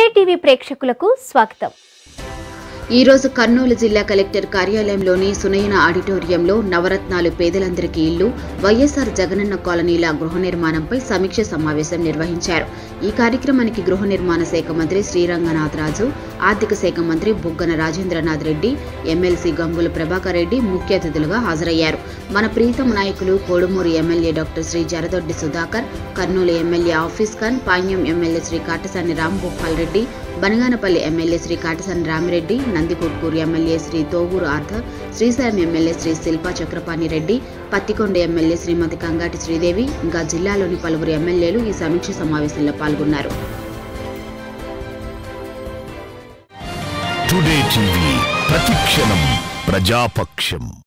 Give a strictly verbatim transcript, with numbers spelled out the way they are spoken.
TV ప్రేక్షకులకు స్వాగతం। ఈ రోజు కర్నూలు జిల్లా కలెక్టర్ కార్యాలయంలోని సునయన ఆడిటోరియంలో నవరత్నాలు పేదలందరికీ ఇల్లు వైఎస్ఆర్ జగనన్న కాలనీల గృహ నిర్మాణంపై సమీక్ష సమావేశం నిర్వహించారు। ఈ కార్యక్రమానికి గృహ నిర్మాణ శాఖ మంత్రి శ్రీరంగనాథ్ రాజు, ఆర్థిక శాఖ మంత్రి బుగ్గన రాజేంద్రనాథ్ రెడ్డి, ఎమ్మెల్సీ గంగుల ప్రభాకర్ రెడ్డి ముఖ్య అతిథులుగా హాజరయ్యారు। మన ప్రీతమ నాయకులు Kodumur MLA doctor Sri Jaradoddi Sudhakar, Kurnool MLA Hafeez Khan, Panyam MLA Sri Katasani Rambhupal Reddy, Banaganapalli MLA Sri Katasani Ramireddy, Nandikotkur MLA Sri Thoguru Arthur, Srisailam MLA Sri Shilpa Chakrapani Reddy, Pattikonda MLA Srimati Kangati Sreedevi ఇంకా జిల్లాలోని పలువురు ఎమ్మెల్యేలు ఈ సమీక్ష సమావేశంలో పాల్గొన్నారు। టుడే టీవీ ప్రతిక్షణం ప్రజాపక్షం।